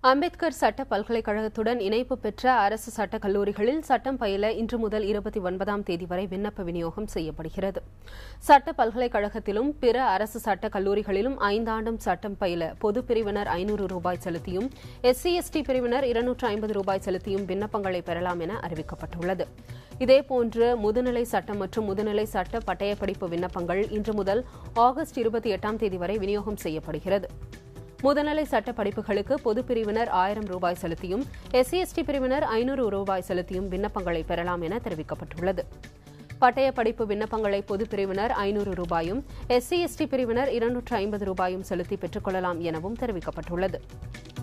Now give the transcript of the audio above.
அம்பேத்கர் சட்ட பல்கலைக்கழகத்துடன் இணைப்பு பெற்ற அரசு சட்டக் கல்லூரிகளில் சட்டம் பயில இன்று முதல் 29ஆம் தேதி வரை விண்ணப்ப விநியோகம் செய்யப்படுகிறது. சட்ட பல்கலைக்கழகத்திலும் பிற அரசு சட்டக் கல்லூரிகளிலும் 5 ஆண்டும் சட்டம் பயில பொது பிரிவினர் ரூபாய் 500 செலுத்தியும் SC/ST பிரிவினர் ரூபாய் 250 செலுத்தியும் விண்ணப்பங்களை பெறலாம் என அறிவிக்கப்பட்டுள்ளது. இதேபோன்று முதுநிலை சட்டம் மற்றும் முதுநிலை சட்ட பட்டயப்படிப்பு விண்ணப்பங்கள் இன்று முதல் ஆகஸ்ட் 28ஆம் தேதி வரை விநியோகம் செய்யப்படுகிறது. முதுநிலை சட்ட படிப்புகளுக்கு பொது பிரிவினர் ரூபாய் செலுத்தியும் SC/ST பிரிவினர் ரூபாய் செலுத்தியும் விண்ணப்பங்களை பெறலாம் என தெரிவிக்கப்பட்டுள்ளது. பட்டய படிப்பு விண்ணப்பங்களை பொது பிரிவினர் ரூபாயும் SC/ST பிரிவினர் 250 ரூபாயும் செலுத்தி பெற்றுக் கொள்ளலாம் எனவும் தெரிவிக்கப்பட்டுள்ளது.